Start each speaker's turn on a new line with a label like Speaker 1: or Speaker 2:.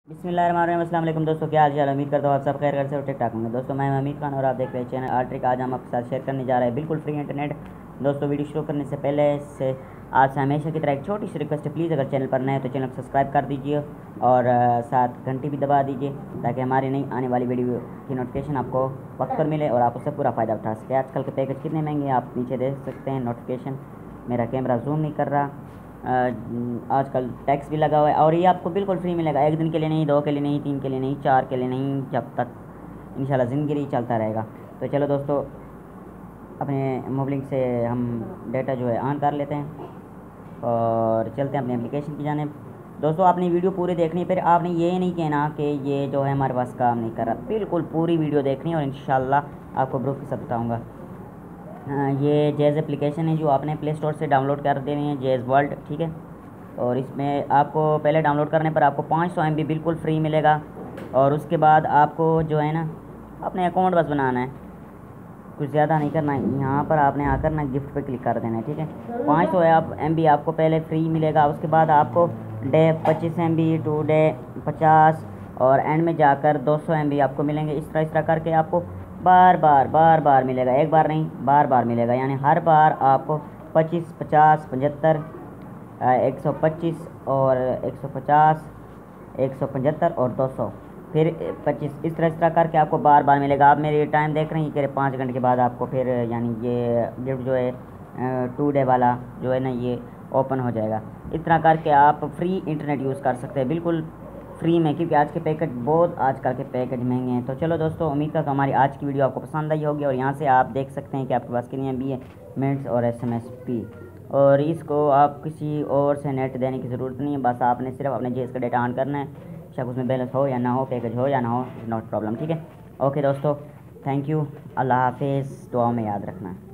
Speaker 1: बिस्मिल्लाहिर्रहमानिर्रहीम। अस्सलाम वालेकुम दोस्तों, क्या हाल चाल। उम्मीद करता हूँ आप सब खैर से और ठीक ठाक होंगे। दोस्तों मैं अमीर खान और आप देख रहे हैं चैनल आर्ट्रिक। आज हम आपके साथ शेयर करने जा रहे हैं बिल्कुल फ्री इंटरनेट। दोस्तों वीडियो शुरू करने से पहले से आपसे हमेशा की तरह एक छोटी सी रिक्वेस्ट है, प्लीज़ अगर चैनल पर नए हैं तो चैनल को सब्सक्राइब कर दीजिए और साथ घंटी भी दबा दीजिए ताकि हमारी नई आने वाली वीडियो की नोटिफिकेशन आपको वक्त पर मिले और आप उससे पूरा फ़ायदा उठा सकें। आजकल के पैकेज कितने महंगे हैं आप नीचे देख सकते हैं। नोटिफिकेशन मेरा कैमरा जूम नहीं कर रहा। आजकल टैक्स भी लगा हुआ है और ये आपको बिल्कुल फ्री मिलेगा। एक दिन के लिए नहीं, 2 के लिए नहीं, 3 के लिए नहीं, 4 के लिए नहीं, जब तक इंशाल्लाह ज़िंदगी चलता रहेगा। तो चलो दोस्तों, अपने मोबाइल से हम डेटा जो है ऑन कर लेते हैं और चलते हैं अपनी एप्लीकेशन की जानिब। दोस्तों आपने वीडियो पूरी देखनी है, फिर आपने ये नहीं कहना कि ये जो है हमारे पास काम नहीं कर रहा। बिल्कुल पूरी वीडियो देखनी है और इंशाल्लाह आपको प्रूफ के साथ बताऊँगा। ये जैज़ एप्लीकेशन है जो आपने प्ले स्टोर से डाउनलोड कर देनी है, जैज़ वर्ल्ड, ठीक है। और इसमें आपको पहले डाउनलोड करने पर आपको 500 MB बिल्कुल फ्री मिलेगा और उसके बाद आपको जो है ना अपने अकाउंट बस बनाना है, कुछ ज़्यादा नहीं करना है। यहाँ पर आपने आकर ना गिफ्ट पे क्लिक कर देना है, ठीक है। 500 MB आपको पहले फ्री मिलेगा, उसके बाद आपको डे 25 MB, 2 डे 50 और एंड में जाकर 200 MB आपको मिलेंगे। इस तरह करके आपको बार बार मिलेगा, एक बार नहीं बार बार मिलेगा। यानी हर बार आपको 25, 50, 75, 125 और 150, 175 और 200, फिर 25, इस तरह करके आपको बार बार मिलेगा। आप मेरी टाइम देख रहे हैं कि 5 घंटे के बाद आपको फिर यानी ये गिफ्ट जो है 2 डे वाला जो है ना ये ओपन हो जाएगा। इस तरह करके आप फ्री इंटरनेट यूज़ कर सकते हैं बिल्कुल फ्री में, क्योंकि आज के पैकेज आजकल के पैकेज महंगे हैं। तो चलो दोस्तों, उम्मीद करता हूँ हमारी आज की वीडियो आपको पसंद आई होगी और यहाँ से आप देख सकते हैं कि आपके पास कितनी MB है, मिनट्स और SMS और इसको आप किसी और से नेट देने की ज़रूरत नहीं है। बस आपने सिर्फ अपने जेस का डेटा ऑन करना है, चाहे उसमें बैलेंस हो या ना हो, पैकेज हो या ना हो, नॉट प्रॉब्लम, ठीक है। ओके दोस्तों, थैंक यू, अल्लाह हाफिज़, दुआओं में याद रखना।